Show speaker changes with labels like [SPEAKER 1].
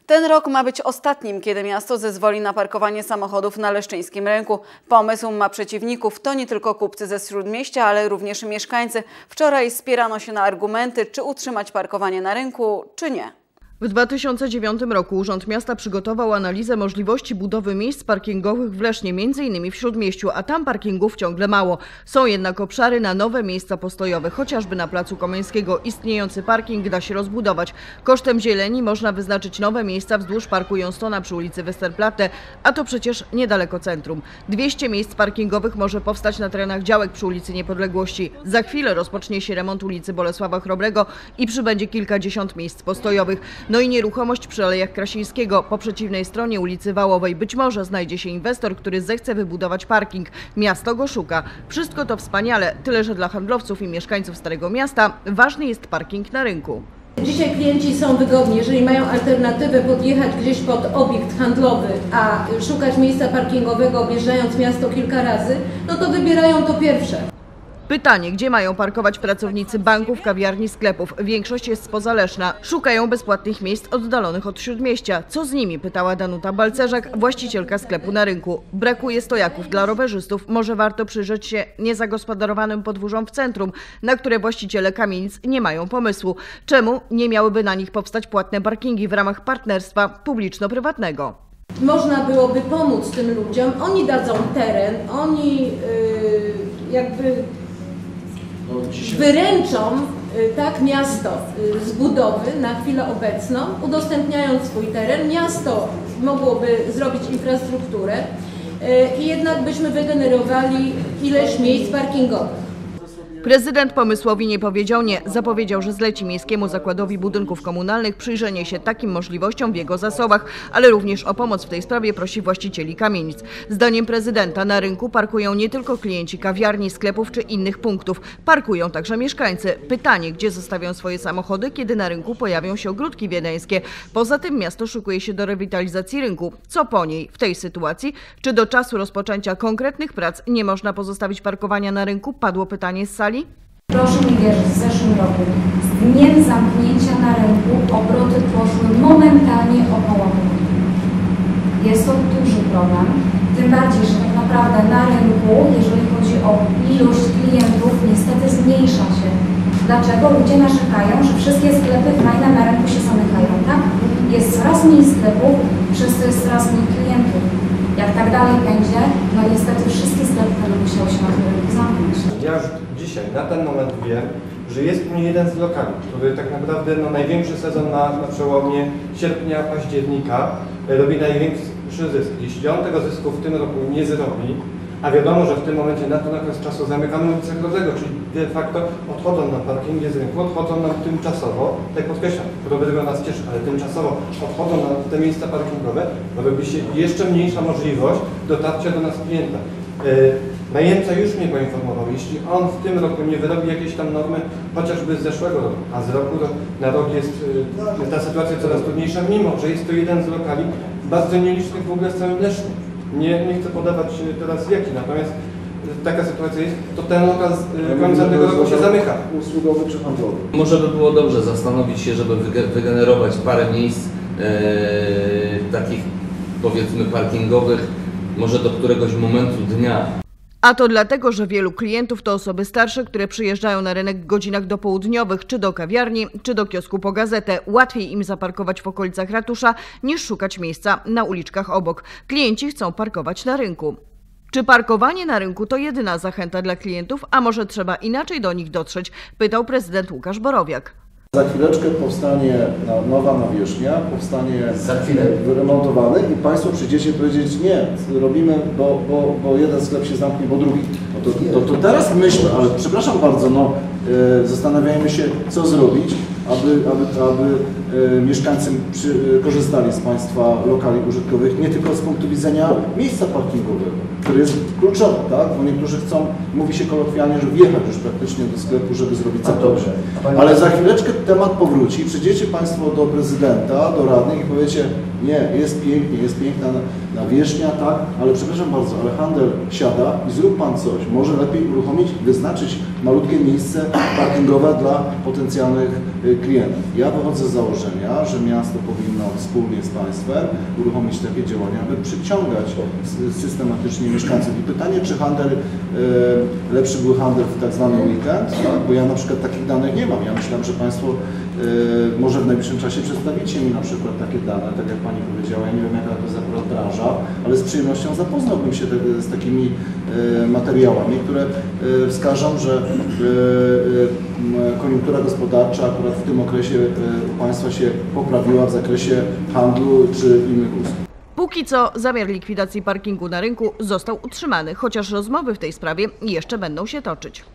[SPEAKER 1] Ten rok ma być ostatnim, kiedy miasto zezwoli na parkowanie samochodów na Leszczyńskim Rynku. Pomysł ma przeciwników. To nie tylko kupcy ze Śródmieścia, ale również mieszkańcy. Wczoraj spierano się na argumenty, czy utrzymać parkowanie na rynku, czy nie.
[SPEAKER 2] W 2009 roku Urząd Miasta przygotował analizę możliwości budowy miejsc parkingowych w Lesznie, m.in. w Śródmieściu, a tam parkingów ciągle mało. Są jednak obszary na nowe miejsca postojowe, chociażby na Placu Komeńskiego istniejący parking da się rozbudować. Kosztem zieleni można wyznaczyć nowe miejsca wzdłuż Parku Jonstona przy ulicy Westerplatte, a to przecież niedaleko centrum. 200 miejsc parkingowych może powstać na terenach działek przy ulicy Niepodległości. Za chwilę rozpocznie się remont ulicy Bolesława Chrobrego i przybędzie kilkadziesiąt miejsc postojowych. No i nieruchomość przy Alejach Krasińskiego. Po przeciwnej stronie ulicy Wałowej być może znajdzie się inwestor, który zechce wybudować parking. Miasto go szuka. Wszystko to wspaniale, tyle że dla handlowców i mieszkańców Starego Miasta ważny jest parking na rynku.
[SPEAKER 3] Dzisiaj klienci są wygodni, jeżeli mają alternatywę podjechać gdzieś pod obiekt handlowy, a szukać miejsca parkingowego objeżdżając miasto kilka razy, no to wybierają to pierwsze.
[SPEAKER 2] Pytanie, gdzie mają parkować pracownicy banków, kawiarni, sklepów? Większość jest spoza Leszna. Szukają bezpłatnych miejsc oddalonych od Śródmieścia. Co z nimi? Pytała Danuta Balcerzak, właścicielka sklepu na rynku. Brakuje stojaków dla rowerzystów. Może warto przyjrzeć się niezagospodarowanym podwórzom w centrum, na które właściciele kamienic nie mają pomysłu. Czemu nie miałyby na nich powstać płatne parkingi w ramach partnerstwa publiczno-prywatnego?
[SPEAKER 3] Można byłoby pomóc tym ludziom. Oni dadzą teren, oni jakby wyręczą tak miasto z budowy na chwilę obecną, udostępniając swój teren. Miasto mogłoby zrobić infrastrukturę i jednak byśmy wygenerowali ileś miejsc parkingowych.
[SPEAKER 2] Prezydent pomysłowi nie powiedział nie. Zapowiedział, że zleci Miejskiemu Zakładowi Budynków Komunalnych przyjrzenie się takim możliwościom w jego zasobach, ale również o pomoc w tej sprawie prosi właścicieli kamienic. Zdaniem prezydenta na rynku parkują nie tylko klienci kawiarni, sklepów czy innych punktów. Parkują także mieszkańcy. Pytanie, gdzie zostawią swoje samochody, kiedy na rynku pojawią się ogródki wiedeńskie. Poza tym miasto szykuje się do rewitalizacji rynku. Co po niej w tej sytuacji? Czy do czasu rozpoczęcia konkretnych prac nie można pozostawić parkowania na rynku? Padło pytanie z sali.
[SPEAKER 4] Proszę mi wierzyć, w zeszłym roku z dniem zamknięcia na rynku obroty poszły momentalnie o połowę. Jest to duży problem, tym bardziej, że tak naprawdę na rynku, jeżeli chodzi o ilość klientów, niestety zmniejsza się. Dlaczego? Ludzie narzekają, że wszystkie sklepy fajne na rynku się zamykają, tak? Jest coraz mniej sklepów, przez to jest coraz mniej klientów. Jak tak dalej będzie, no niestety wszystkie sklepy będą musiały się na tym rynku zamknąć.
[SPEAKER 5] Ja już dzisiaj, na ten moment wiem, że jest u mnie jeden z lokali, który tak naprawdę największy sezon na przełomie sierpnia, października robi największy zysk. Jeśli on tego zysku w tym roku nie zrobi, a wiadomo, że w tym momencie na ten okres czasu zamykamy ulicę Grodzego, czyli de facto odchodzą nam parkingi z rynku, odchodzą nam tymczasowo, tak podkreślam, Grodzego nas cieszy, ale tymczasowo odchodzą nam te miejsca parkingowe, bo robi się jeszcze mniejsza możliwość dotarcia do nas klienta. Najemca już mnie poinformował, jeśli on w tym roku nie wyrobi jakiejś tam normy, chociażby z zeszłego roku, a z roku na rok jest ta sytuacja coraz trudniejsza, mimo że jest to jeden z lokali bardzo nielicznych w ogóle w całym Lesznie. Nie chcę podawać teraz jaki, natomiast taka sytuacja jest, to ten lokal z końca tego roku się zamyka.
[SPEAKER 6] Usługowy czy handlowy?
[SPEAKER 7] Może by było dobrze zastanowić się, żeby wygenerować parę miejsc takich, powiedzmy, parkingowych, może do któregoś momentu dnia.
[SPEAKER 2] A to dlatego, że wielu klientów to osoby starsze, które przyjeżdżają na rynek w godzinach dopołudniowych, czy do kawiarni, czy do kiosku po gazetę. Łatwiej im zaparkować w okolicach ratusza, niż szukać miejsca na uliczkach obok. Klienci chcą parkować na rynku. Czy parkowanie na rynku to jedyna zachęta dla klientów, a może trzeba inaczej do nich dotrzeć? Pytał prezydent Łukasz Borowiak.
[SPEAKER 6] Za chwileczkę powstanie nowa nawierzchnia, powstanie wyremontowany i Państwo przyjdziecie powiedzieć nie, robimy, bo jeden sklep się zamknie, bo drugi. No to teraz myślmy, ale przepraszam bardzo, zastanawiajmy się, co zrobić, aby mieszkańcy korzystali z Państwa lokali użytkowych nie tylko z punktu widzenia miejsca parkingowego, który jest kluczowy, tak? Bo niektórzy chcą, mówi się kolokwialnie, że wjechać już praktycznie do sklepu, żeby zrobić zakupy. Ale za chwileczkę temat powróci, przyjdziecie Państwo do prezydenta, do radnych i powiecie, nie, jest piękna nawierzchnia, tak, ale przepraszam bardzo, ale handel siada i zrób Pan coś, może lepiej uruchomić, wyznaczyć malutkie miejsce parkingowe dla potencjalnych klientów. Ja wychodzę z założenia, założenia, że miasto powinno wspólnie z państwem uruchomić takie działania, aby przyciągać systematycznie mieszkańców. I pytanie, czy handel, lepszy był handel w tak zwany weekend, tak? Bo ja na przykład takich danych nie mam. Ja myślałem, że państwo może w najbliższym czasie przedstawicie mi na przykład takie dane, tak jak pani powiedziała, ja nie wiem jaka to jest akurat branża, ale z przyjemnością zapoznałbym się z takimi materiałami, które wskażą, że koniunktura gospodarcza akurat w tym okresie u państwa się poprawiła w zakresie handlu czy innych usług.
[SPEAKER 2] Póki co zamiar likwidacji parkingu na rynku został utrzymany, chociaż rozmowy w tej sprawie jeszcze będą się toczyć.